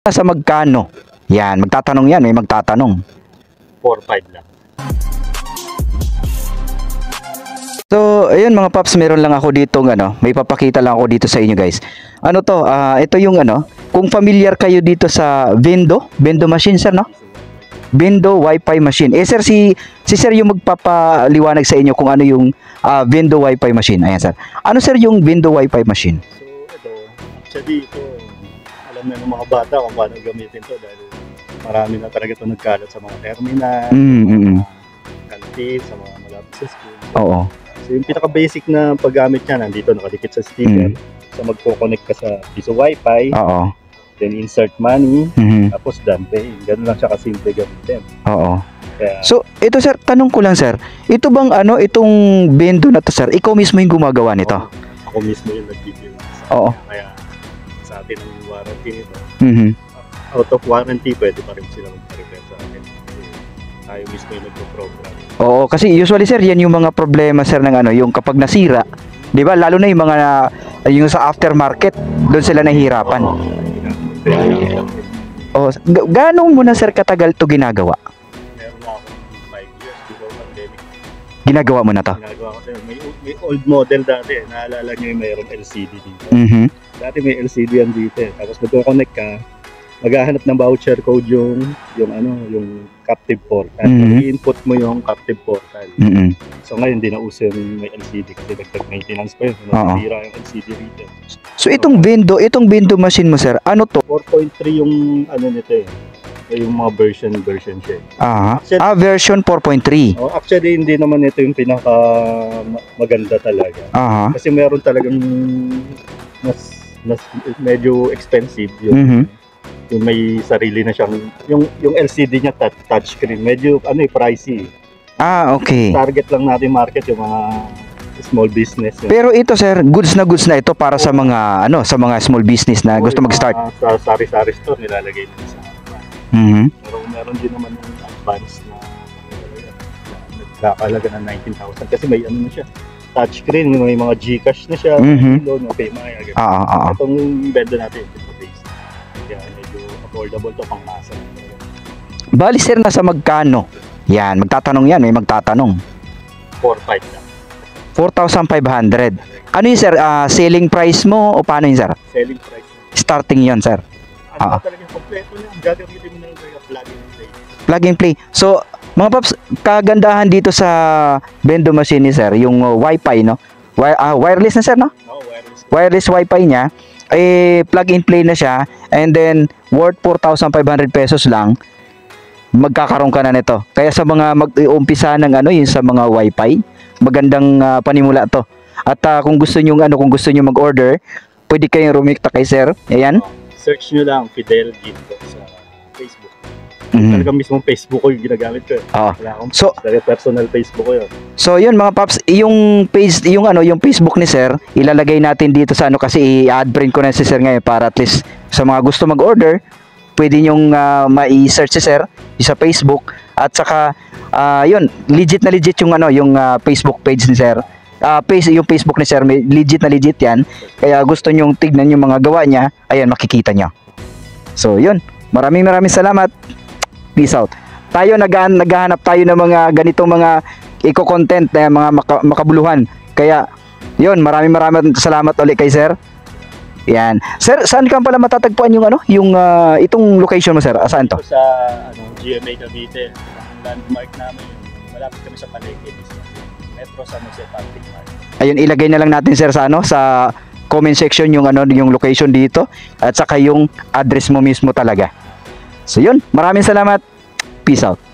Sa magkano? Yan, magtatanong yan, may magtatanong. 4-5 lang. So, ayun mga paps, meron lang ako dito may papakita lang ako dito sa inyo guys. Ano to? Ito yung kung familiar kayo dito sa Vendo machine sir, no? Vendo Wi-Fi machine. Sir, si sir yung magpapaliwanag sa inyo kung ano yung Vendo Wi-Fi machine. Ayan sir. Ano sir yung Vendo Wi-Fi machine? So, actually ito, alam na ng mga bata kung paano gamitin to dahil marami na talaga ito nagkalat sa mga terminal, kantin, sa mga malapit sa school. Oo. So yung pinaka-basic na paggamit niya, nandito nakadikit sa sticker. So magko-connect ka sa piso Wi-Fi, Oo. then insert money, tapos done pay. Ganun lang siya kasimple gamitin. Oo. Kaya, So, ito sir, tanong ko lang sir. Ito bang itong Vendo na to sir, ikaw mismo yung gumagawa nito? ako mismo yung nag-review. Oo. Kaya sa atin ang warranty nito. Mhm. Out of warranty, pwede pa rin sila mag-repair sa akin. Kasi tayo mismo yung nagpo-program. Oo, kasi usually sir, yan yung mga problema sir ng yung kapag nasira, 'di ba? Lalo na yung mga yung sa aftermarket, doon sila nahihirapan. Oh, gaano mo na sir katagal 'to ginagawa? Meron na ako 5 years before pandemic. Ginagawa mo na 'to? Ginagawa ko sir. May old model dati. Naalala niyo yung mayroong LCD dito. Mhm. Dati may LCD yan dito. Tapos magko-connect ka, maghahanap ng voucher code yung captive portal. I-input mo yung captive portal. Mhm. So ngayon hindi na uso yung may LCD kasi dagdag maintenance pa yun. Nasira yung LCD rito. So itong Vendo machine mo sir, ano to? 4.3 yung nito eh. Yung mga version siya. Version 4.3. Oh, actually hindi naman ito yung pinaka maganda talaga. Kasi meron talagang mas medyo expensive yung yung may sarili na siyang yung LCD niya touchscreen. Medyo pricey. Okay. Target lang natin market yung mga small business. Pero ito sir, goods na ito para sa mga sa mga small business na gusto mag-start. Sa sari-sari store nilalagay nila sa Pero meron din naman yung advanced na nagkakalaga ng 19,000 kasi may na siya. Touchscreen, may mga GCash na siya, loan, PayMaya. Itong benda natin, ito base. Kaya medyo affordable to pang masa. Bali sir, nasa magkano? Yan, magtatanong yan, may magtatanong. 4-5 lang. 4,500. Ano yun sir, selling price mo o paano yun sir? Selling price. Starting yun sir. Talagang kompleto niya, gagamitin mo na lang yung plug and play. Plug and play. So, mga paps, kagandahan dito sa Vendo machine ni sir, yung Wi-Fi, no? Wireless na sir, no? Wireless Wi-Fi niya, plug and play na siya, and then worth 4,500 pesos lang, magkakaroon ka na nito. Kaya sa mga mag-uumpisa ng yung sa mga Wi-Fi, magandang panimula to. At kung gusto niyo mag-order, pwede kayong rumikta kay sir. Ayan. Search nyo lang Fidel Ginto sa Facebook. Talagang mismong Facebook ko yung ginagamit ko. Wala akong personal Facebook ko yun. So yun mga paps, yung page, yung Facebook ni sir, ilalagay natin dito sa kasi i-add friend ko na si sir ngayon para at least sa mga gusto mag-order, pwede nyong ma-search si sir sa Facebook at saka yun, legit yung yung Facebook page ni sir. Yung Facebook ni sir, legit yan. Kaya gusto nyong tignan yung mga gawa niya, ayan, makikita nyo. So yun, maraming salamat. Peace out. Tayo naghahanap tayo ng mga ganitong mga eco-content na mga makabuluhan. Kaya yun, maraming salamat ulit kay sir. Yan. Sir, saan ka pala matatagpuan yung itong location mo sir? Saan to? Sa GMA Cavite. Ang landmark namin, malapit kami sa palengke. Metro San Jose Public Market. Ayun, ilagay na lang natin sir sa sa comment section yung yung location dito at saka yung address mo mismo talaga. So yun, maraming salamat. Peace out.